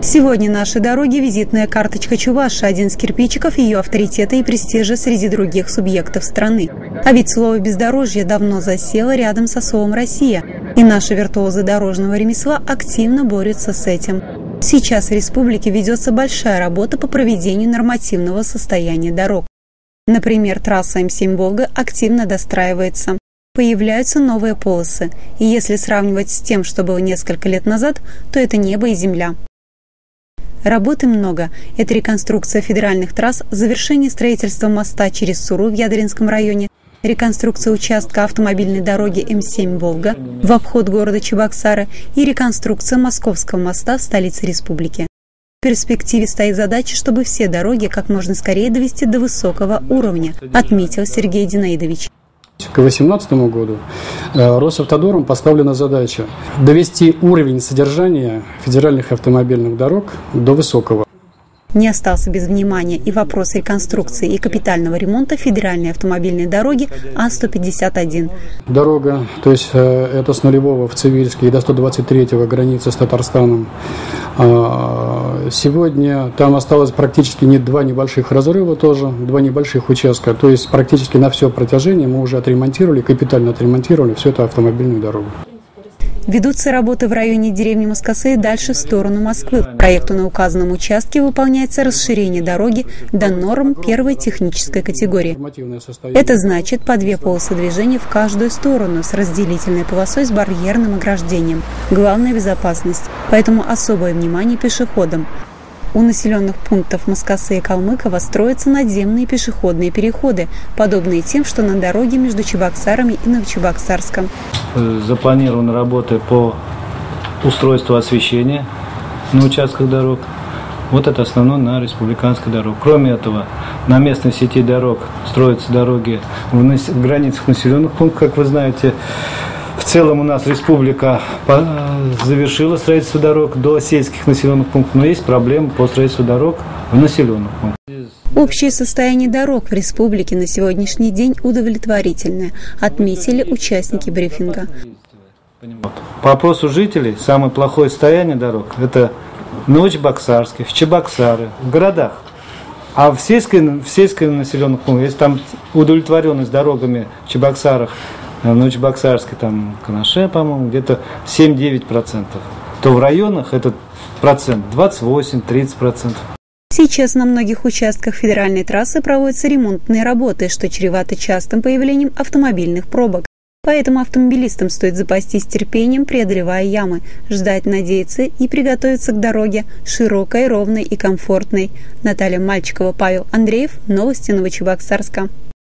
Сегодня наши дороги – визитная карточка Чувашии, один из кирпичиков ее авторитета и престижа среди других субъектов страны. А ведь слово «бездорожье» давно засело рядом со словом «Россия», и наши виртуозы дорожного ремесла активно борются с этим. Сейчас в республике ведется большая работа по проведению нормативного состояния дорог. Например, трасса М7 «Волга» активно достраивается. Появляются новые полосы, и если сравнивать с тем, что было несколько лет назад, то это небо и земля. Работы много. Это реконструкция федеральных трасс, завершение строительства моста через Суру в Ядринском районе, реконструкция участка автомобильной дороги М7 «Волга» в обход города Чебоксары и реконструкция Московского моста в столице республики. В перспективе стоит задача, чтобы все дороги как можно скорее довести до высокого уровня, отметил Сергей Динаидович. К 2018 году Росавтодором поставлена задача довести уровень содержания федеральных автомобильных дорог до высокого. Не остался без внимания и вопрос реконструкции и капитального ремонта федеральной автомобильной дороги А-151. Дорога, то есть это с Нулевого в Цивильске и до 123-го границы с Татарстаном. Сегодня там осталось практически два небольших разрыва тоже, два небольших участка. То есть практически на все протяжение мы уже отремонтировали, капитально отремонтировали всю эту автомобильную дорогу. Ведутся работы в районе деревни Москосы и дальше в сторону Москвы. По проекту на указанном участке выполняется расширение дороги до норм первой технической категории. Это значит по две полосы движения в каждую сторону с разделительной полосой с барьерным ограждением. Главная безопасность, поэтому особое внимание пешеходам. У населенных пунктов Москосы и Калмыкова строятся надземные пешеходные переходы, подобные тем, что на дороге между Чебоксарами и Новочебоксарском. Запланированы работы по устройству освещения на участках дорог. Вот это основное на республиканской дороге. Кроме этого, на местной сети дорог строятся дороги в границах населенных пунктов, как вы знаете. В целом у нас республика завершила строительство дорог до сельских населенных пунктов, но есть проблемы по строительству дорог в населенных пунктах. Общее состояние дорог в республике на сегодняшний день удовлетворительное, отметили участники брифинга. По опросу жителей, самое плохое состояние дорог – это в Новочебоксарске, в Чебоксары, в городах. А в сельском населенных пунктах, если там удовлетворенность дорогами в Чебоксарах, в Новочебоксарске, там, Канаше, по-моему, где-то 7-9%, то в районах этот процент 28-30%. Сейчас на многих участках федеральной трассы проводятся ремонтные работы, что чревато частым появлением автомобильных пробок. Поэтому автомобилистам стоит запастись терпением, преодолевая ямы, ждать, надеяться и приготовиться к дороге широкой, ровной и комфортной. Наталья Мальчикова, Павел Андреев. Новости Новочебоксарска.